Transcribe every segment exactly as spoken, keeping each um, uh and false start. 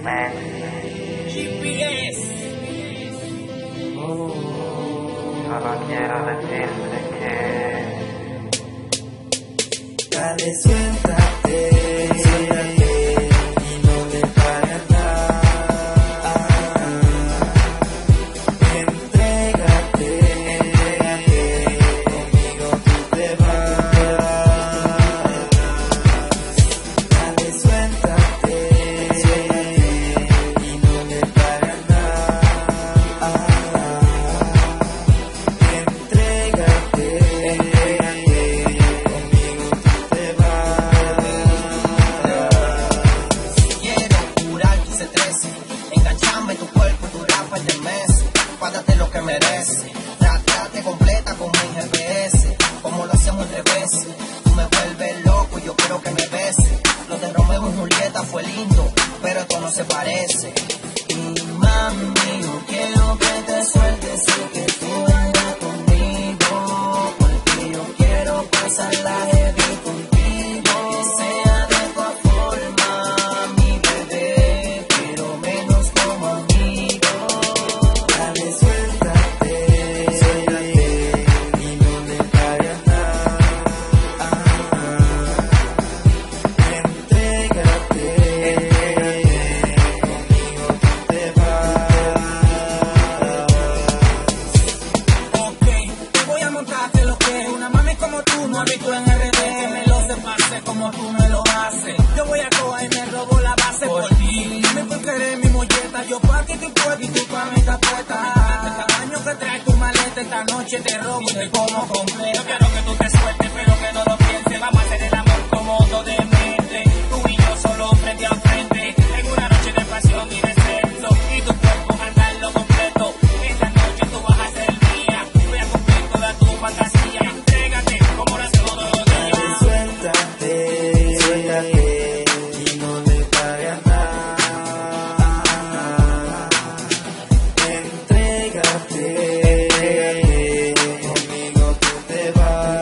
G P S. Uh, solo quiero decirte que dale, suéltate, suéltate y no le pares nada. Entrégate, entrégate, conmigo tú te vas. Dale, suéltate, suéltate y no le pares nada. Entrégate, entrégate, conmigo tú te vas. Quiero curar quince trece, engancharme tu cuerpo y durar par de meses. Págate lo que merece, tratarte completa con mi G P S, como lo hacemos al revés. Tú me vuelves loco y yo quiero que me beses. Lo de Romeo y Julieta fue lindo, pero esto no se parece. Y mami, yo quiero que te sueltes y que tú vayas conmigo, porque yo quiero pasar la heavy contigo. Que sea de tu forma, mi bebé, pero menos como amigo. Dale, suéltate, suéltate y no le pares nada. Entrégate, entrégate, conmigo tú te vas. Ok, te voy a montarte lo que es una mami como tú no he visto en R D, que me lo sepase como tú me lo haces. Yo voy a coger y me robo la base por ti. Me encontraré mi molleta, yo pa' que te puedo y tú pa' mi capeta. El tamaño que trae tu maleta esta noche te robo y te como completo. Yo quiero que tú te sueltes, pero que no lo pienses. Vamos a hacer el amor como dos de mente, tú y yo solo frente a frente, en una noche de pasión y de sexo, y tu cuerpo andarlo completo. Esta noche tú vas a ser mía, voy a cumplir toda tu fantasía. Entrégate como lo hacemos todos los Dale, días. suéltate, suéltate y no le pares nada. Entrégate, entrégate, conmigo tú te vas.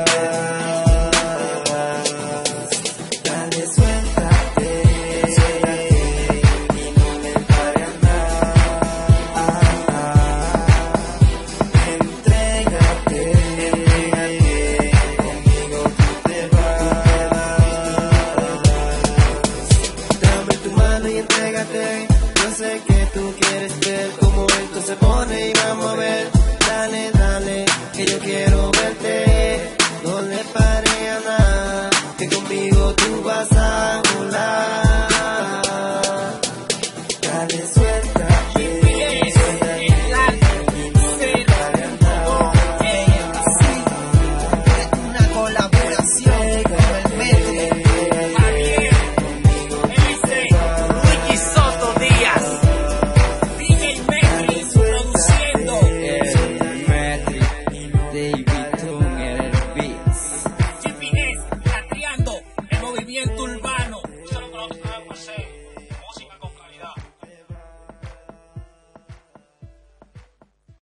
Dale, suéltate, suéltate y no le pares nada. Entrégate, entrégate, conmigo tú te vas. Dame tu mano y entrégate. Yo sé que tú quieres ver cómo esto se pone y vamos a ver. Dale, dale, que yo quiero verte. No le pare a nada, que conmigo tú vas a